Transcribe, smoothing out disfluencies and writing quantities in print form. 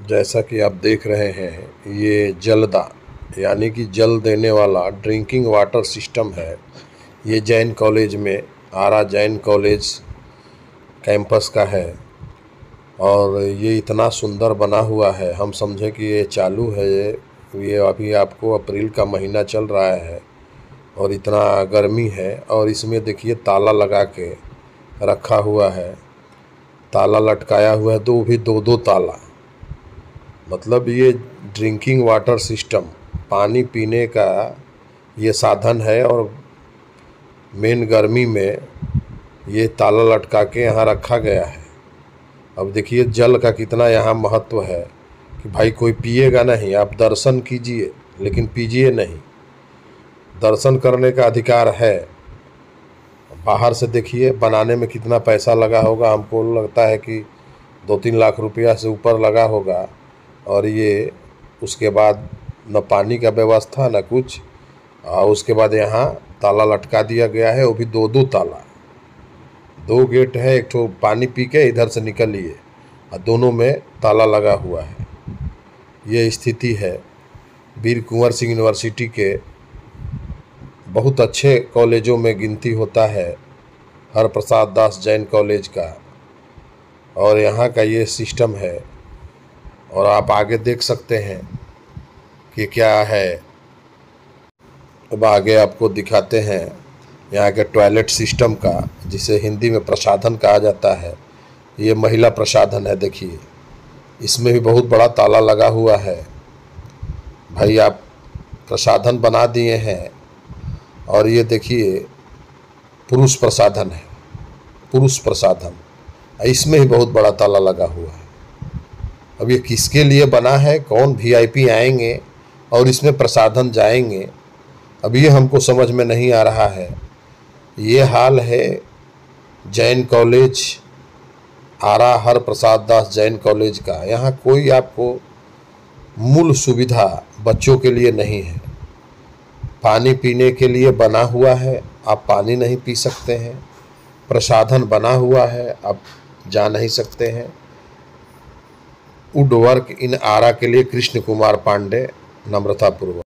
जैसा कि आप देख रहे हैं, ये जलदा यानी कि जल देने वाला ड्रिंकिंग वाटर सिस्टम है। ये जैन कॉलेज में, आरा जैन कॉलेज कैंपस का है और ये इतना सुंदर बना हुआ है। हम समझे कि ये चालू है। ये अभी आपको अप्रैल का महीना चल रहा है और इतना गर्मी है। और इसमें देखिए ताला लगा के रखा हुआ है, ताला लटकाया हुआ है, दो भी दो दो ताला। मतलब ये ड्रिंकिंग वाटर सिस्टम, पानी पीने का ये साधन है। और मेन गर्मी में ये ताला लटका के यहाँ रखा गया है। अब देखिए जल का कितना यहाँ महत्व है कि भाई कोई पिएगा नहीं, आप दर्शन कीजिए लेकिन पीजिए नहीं। दर्शन करने का अधिकार है। बाहर से देखिए बनाने में कितना पैसा लगा होगा। हमको लगता है कि 2-3 लाख रुपया से ऊपर लगा होगा। और ये उसके बाद न पानी का व्यवस्था न कुछ, और उसके बाद यहाँ ताला लटका दिया गया है, वो भी दो दो ताला। 2 गेट है, एक ठो पानी पी के इधर से निकलिए और दोनों में ताला लगा हुआ है। ये स्थिति है वीर कुंवर सिंह यूनिवर्सिटी के बहुत अच्छे कॉलेजों में गिनती होता है हरप्रसाद दास जैन कॉलेज का। और यहाँ का ये सिस्टम है। और आप आगे देख सकते हैं कि क्या है। अब आगे आपको दिखाते हैं यहाँ के टॉयलेट सिस्टम का, जिसे हिंदी में प्रसाधन कहा जाता है। ये महिला प्रसाधन है। देखिए इसमें भी बहुत बड़ा ताला लगा हुआ है। भाई आप प्रसाधन बना दिए हैं। और ये देखिए पुरुष प्रसाधन है, पुरुष प्रसाधन, इसमें ही बहुत बड़ा ताला लगा हुआ है। अब ये किसके लिए बना है, कौन वीआईपी आएंगे और इसमें प्रसाधन जाएंगे, अब ये हमको समझ में नहीं आ रहा है। ये हाल है जैन कॉलेज, आरा हरप्रसाद दास जैन कॉलेज का। यहाँ कोई आपको मूल सुविधा बच्चों के लिए नहीं है। पानी पीने के लिए बना हुआ है, आप पानी नहीं पी सकते हैं। प्रसाधन बना हुआ है, आप जा नहीं सकते हैं। वुड वर्क इन आरा के लिए कृष्ण कुमार पांडे, नम्रतापूर्वक।